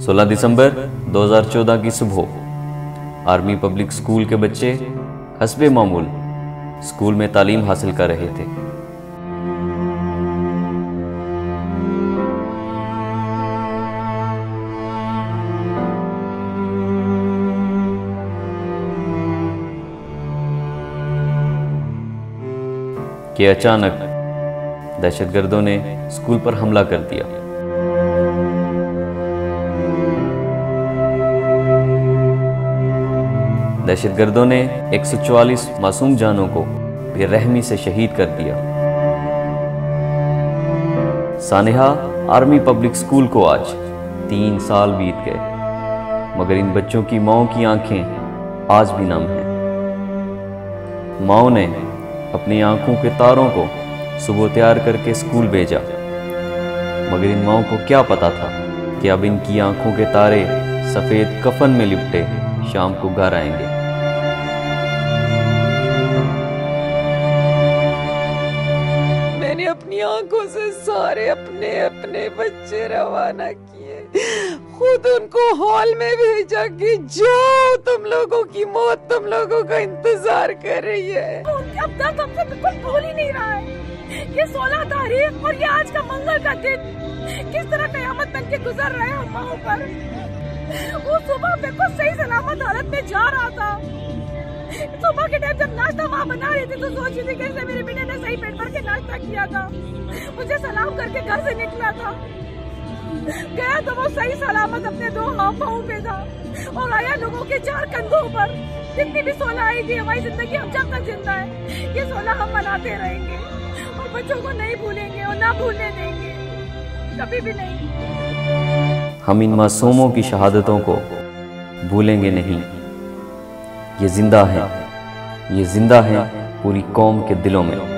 16 दिसंबर 2014 की सुबह army public school के बच्चे हस्बे मामूल स्कूल में तालीम हासिल कर रहे थे। कि अचानक दहशतगर्दों ने स्कूल पर हमला कर दिया। दहशतगर्दों ने 144 मासूम जानों को बेरहमी से शहीद कर दिया। सानेहा आर्मी पब्लिक स्कूल को आज 3 साल बीत गए, मगर इन बच्चों की माओं की आंखें आज भी नम हैं। माओं ने अपनी आंखों के तारों को सुबह तैयार करके स्कूल भेजा, मगर इन माओं को क्या पता था कि अब इनकी आंखों के तारे सफेद कफन में लिपटे शाम को घर आएंगे। मैंने अपनी आंखों से सारे अपने अपने बच्चे रवाना किए, खुद उनको हॉल में भेजा कि जाओ, तुम लोगों की मौत तुम लोगों का इंतजार कर रही है। अब तक हमसे बिल्कुल भूल ही नहीं रहा है। ये 16 तारीख और ये आज का मंगल का दिन किस तरह कयामत बन के गुजर रहे हैं हम माओं पर। वो सुबह बिल्कुल सही सलामत हालत में जा रहा था। सुबह के टाइम जब नाश्ता माँ बना रही थी तो सोच रही थी कैसे मेरे बेटे ने सही पेट भर के नाश्ता किया था, मुझे सलाम करके घर से निकला था, गया तो वो सही सलामत अपने 2 हाथ पाँव पे था और आया लोगों के 4 कंधों पर। जितनी भी 16 आएगी हमारी जिंदगी हम जब तक जिंदा है ये 16 हम मनाते रहेंगे और बच्चों को नहीं भूलेंगे और ना भूलने देंगे, कभी भी नहीं। हम इन मासूमों की शहादतों को भूलेंगे नहीं। ये जिंदा है, ये जिंदा है पूरी कौम के दिलों में।